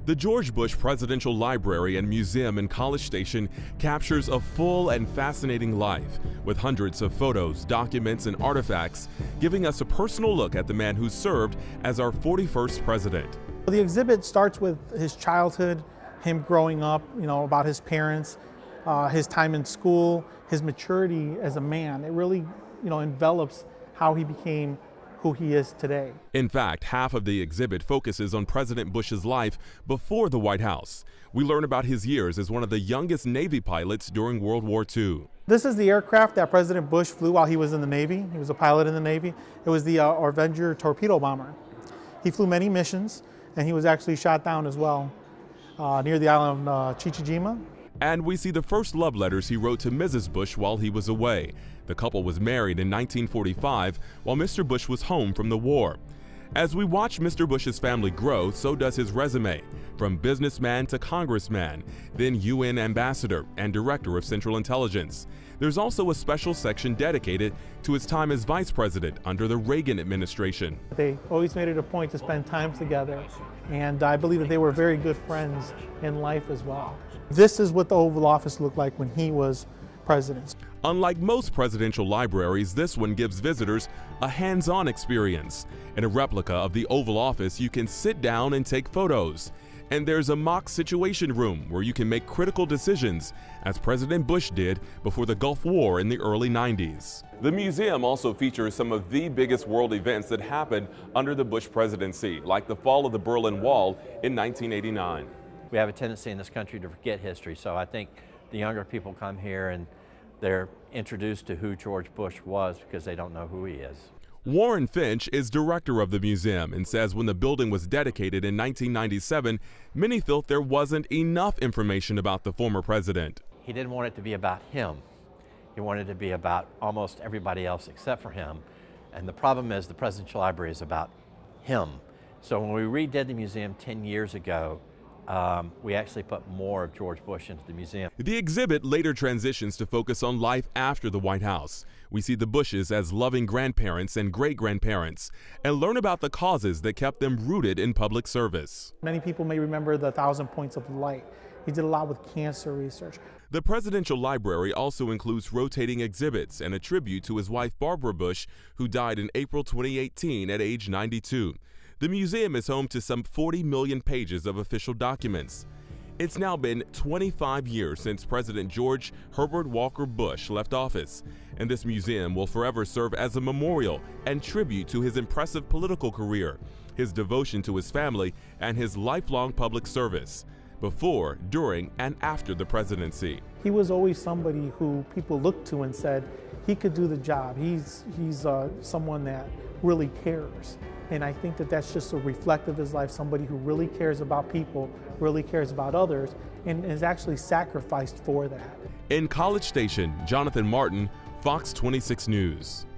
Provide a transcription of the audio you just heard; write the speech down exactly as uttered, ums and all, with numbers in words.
The George Bush Presidential Library and Museum in College Station captures a full and fascinating life, with hundreds of photos, documents, and artifacts, giving us a personal look at the man who served as our forty-first president. The exhibit starts with his childhood, him growing up, you know, about his parents, uh, his time in school, his maturity as a man. It really, you know, envelops how he became who he is today. In fact, half of the exhibit focuses on President Bush's life before the White House. We learn about his years as one of the youngest Navy pilots during World War Two. This is the aircraft that President Bush flew while he was in the Navy. He was a pilot in the Navy. It was the uh, Avenger torpedo bomber. He flew many missions, and he was actually shot down as well uh, near the island of uh, Chichijima. And we see the first love letters he wrote to Missus Bush while he was away. The couple was married in nineteen forty-five while Mister Bush was home from the war. As we watch Mister Bush's family grow, so does his resume, from businessman to congressman, then U N ambassador and director of Central Intelligence. There's also a special section dedicated to his time as vice president under the Reagan administration. They always made it a point to spend time together, and I believe that they were very good friends in life as well. This is what the Oval Office looked like when he was president. Unlike most presidential libraries, this one gives visitors a hands-on experience. In a replica of the Oval Office, you can sit down and take photos. And there's a mock situation room where you can make critical decisions, as President Bush did before the Gulf War in the early nineties. The museum also features some of the biggest world events that happened under the Bush presidency, like the fall of the Berlin Wall in nineteen eighty-nine. We have a tendency in this country to forget history, so I think the younger people come here and they're introduced to who George Bush was because they don't know who he is. Warren Finch is director of the museum and says when the building was dedicated in nineteen ninety-seven, many felt there wasn't enough information about the former president. He didn't want it to be about him. He wanted it to be about almost everybody else except for him. And the problem is the Presidential Library is about him. So when we redid the museum ten years ago, Um, we actually put more of George Bush into the museum. The exhibit later transitions to focus on life after the White House. We see the Bushes as loving grandparents and great-grandparents and learn about the causes that kept them rooted in public service. Many people may remember the Thousand Points of Light. He did a lot with cancer research. The Presidential Library also includes rotating exhibits and a tribute to his wife Barbara Bush, who died in April twenty eighteen at age ninety-two. The museum is home to some forty million pages of official documents. It's now been twenty-five years since President George Herbert Walker Bush left office, and this museum will forever serve as a memorial and tribute to his impressive political career, his devotion to his family, and his lifelong public service, before, during, and after the presidency. He was always somebody who people looked to and said, he could do the job. He's, he's uh, someone that really cares. And I think that that's just a reflect of his life, somebody who really cares about people, really cares about others, and is actually sacrificed for that. In College Station, Jonathan Martin, Fox twenty-six News.